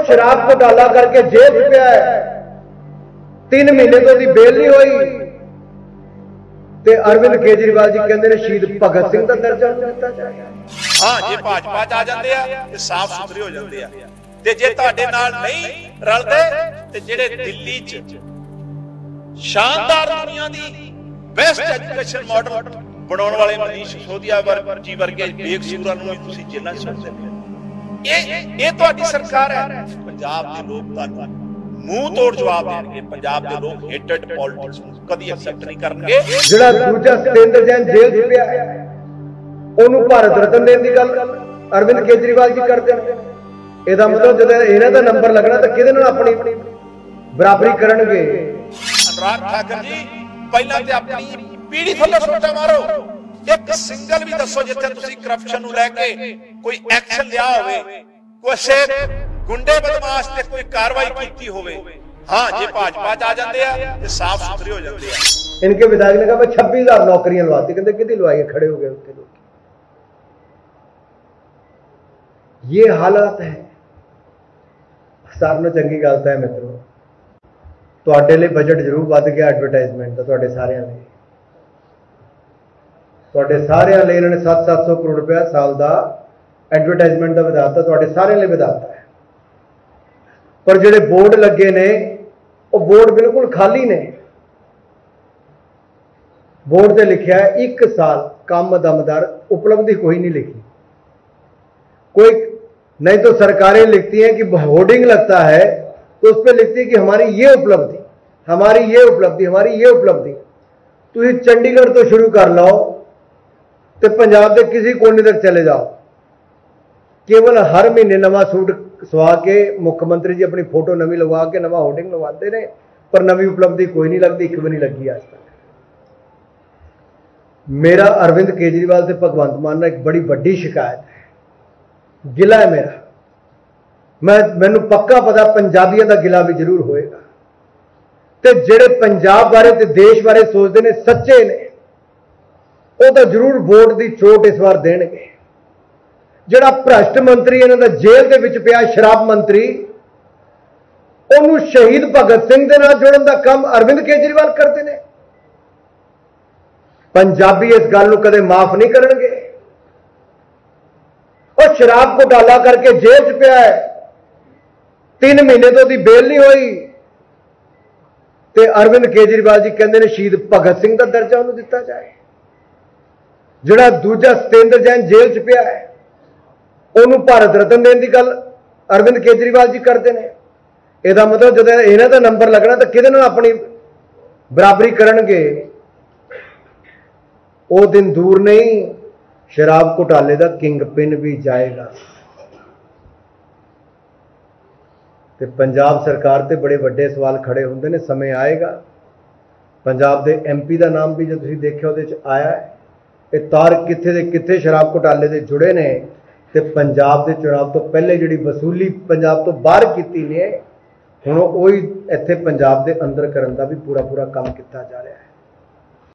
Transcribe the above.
शराब घोटाला करके जेल च पिया है, 3 महीने तो उसकी बेल नहीं हुई, ते अरविंद केजरीवाल जी कहते हैं शहीद भगत सिंह का दर्जा दिता जाए। हाँ, जे भाजपा च आ जाते हैं ते साफ सुथरे हो जाते हैं, ते जे तुहाडे नाल नहीं रलदे ते जिहड़े दिल्ली च शानदार दुनिया दी बेस्ट एजुकेशन मॉडल बनाउण वाले मनीष सिसोदिया जी वर्गे बेकसूरां नूं भी तुसीं जेलां च सुੱਟਦੇ हो। ये तुहाडी सरकार है। पंजाब दे लोग तुहानूं मुंह तोड़ जवाब देंगे। पंजाब के लोग हेटेड पॉलिटिक्स कभी एक्सेप्ट नहीं करेंगे। जिहड़ा दूजा सतेंद्र जैन जेल च पिया है, ओनू भारत रत्न देण दी गल अरविंद केजरीवाल जी करदे ने। ਇਹਦਾ मतलब ਜਦੋਂ ਇਹਨਾਂ ਦਾ ਨੰਬਰ ਲੱਗਣਾ ਤਾਂ ਕਿਹਦੇ ਨਾਲ ਆਪਣੀ ਬਰਾਬਰੀ ਕਰਨਗੇ। अनुराग ठाकुर जी ਪਹਿਲਾਂ ਤੇ ਆਪਣੀ ਪੀੜੀ ਥੱਲੇ ਸੋਟਾ ਮਾਰੋ। ਇੱਕ ਸਿੰਗਲ ਵੀ ਦੱਸੋ ਜਿੱਥੇ ਤੁਸੀਂ ਕਰਪਸ਼ਨ ਨੂੰ ਲੈ ਕੇ ਕੋਈ ਐਕਸ਼ਨ ਲਿਆ ਹੋਵੇ, ਕਿਸੇ गुंडे बदमाश ते कोई कार्रवाई की होवे। हाँ, जे भाजपा च आ जाते हैं ते साफ सुथरे हो जाते हैं। इनके विधायक ने कहा मैं 26,000 नौकरियां लवाती, कहते कितनी लवाई, खड़े हो गए उसके लोग। ये हालात है। सारे चंगी गल है मित्रों, तुहाडे लिए बजट जरूर वध गया एडवरटाइजमेंट का, तुहाडे सारिਆਂ ਲਈ। तुहाडे सारिਆਂ ਲਈ इन्होंने 700 करोड़ रुपया साल का एडवरटाइजमेंट का वधाता, तुहाडे सारिਆਂ ਲਈ वधाता है। पर जिहड़े बोर्ड लगे ने वो बोर्ड बिल्कुल खाली ने। बोर्ड से लिखा है 1 साल काम दमदार, उपलब्धि कोई नहीं लिखी। कोई नहीं तो सरकारें लिखती हैं कि होर्डिंग लगता है तो उस पर लिखती है कि हमारी ये उपलब्धि, हमारी ये उपलब्धि, हमारी ये उपलब्धि। तुम चंडीगढ़ तो शुरू कर लो तो पंजाब के किसी कोने तक चले जाओ, केवल हर महीने नवा सूट सवा के मुख्यमंत्री जी अपनी फोटो नवी लगा के नवा होर्डिंग लगवाते रहे, पर नवी उपलब्धि कोई नहीं लगती, एक भी नहीं लगी आज तक। मेरा अरविंद केजरीवाल से भगवंत मान एक बड़ी वड्डी शिकायत है, गिला है मेरा। मैनू पक्का पता पंजाबियों का गिला भी जरूर होएगा। ते जेड़े पंजाब बारे ते देश बारे सोचते ने, सच्चे ने, वो तो जरूर वोट की चोट इस बार देणगे। जिहड़ा भ्रष्ट मंत्री इन्हां दा जेल दे विच पिया शराब मंत्री, उन्होंने शहीद भगत सिंह दे नाल जोड़न दा काम अरविंद केजरीवाल करते हैं। पंजाबी इस गल नूं कदे माफ नहीं करनगे। और शराब घोटाला करके जेल च पिया है, 3 महीने तो उसकी बेल नहीं हुई, ते अरविंद केजरीवाल जी कहते हैं शहीद भगत सिंह का दर्जा उन्हें दिता जाए। जिहड़ा दूजा सतेंद्र जैन जेल च पिया है, ਉਹਨੂੰ ਭਾਰਤ ਰਤਨ ਦੇਣ ਦੀ ਗੱਲ ਅਰਵਿੰਦ ਕੇਜਰੀਵਾਲ ਜੀ ਕਰਦੇ ਨੇ। ਇਹਦਾ मतलब ਜਦੋਂ ਇਹਨਾਂ ਦਾ ਨੰਬਰ ਲੱਗਣਾ ਤਾਂ ਕਿਹਦੇ ਨਾਲ ਆਪਣੀ ਬਰਾਬਰੀ ਕਰਨਗੇ। ਉਹ ਦਿਨ ਦੂਰ ਨਹੀਂ, ਸ਼ਰਾਬ ਘੁਟਾਲੇ ਦਾ ਕਿੰਗ ਪਿਨ ਵੀ ਜਾਏਗਾ। ਤੇ ਪੰਜਾਬ ਸਰਕਾਰ ਤੇ ਬੜੇ ਵੱਡੇ ਸਵਾਲ ਖੜੇ ਹੁੰਦੇ ਨੇ। ਸਮੇਂ ਆਏਗਾ, ਪੰਜਾਬ ਦੇ ਐਮਪੀ ਦਾ ਨਾਮ ਵੀ ਜੇ ਤੁਸੀਂ ਦੇਖਿਆ ਉਹਦੇ ਚ ਆਇਆ ਹੈ। ਇਹ ਤਾਰ ਕਿੱਥੇ ਦੇ ਕਿੱਥੇ ਸ਼ਰਾਬ ਘੁਟਾਲੇ ਦੇ ਜੁੜੇ ਨੇ। ਤੇ पंजाब के चुनाव तो पहले जी वसूली पंजाब तो बाहर की ने, हुण वही इत्थे पंजाब के अंदर करन दा भी पूरा काम किया जा रहा है।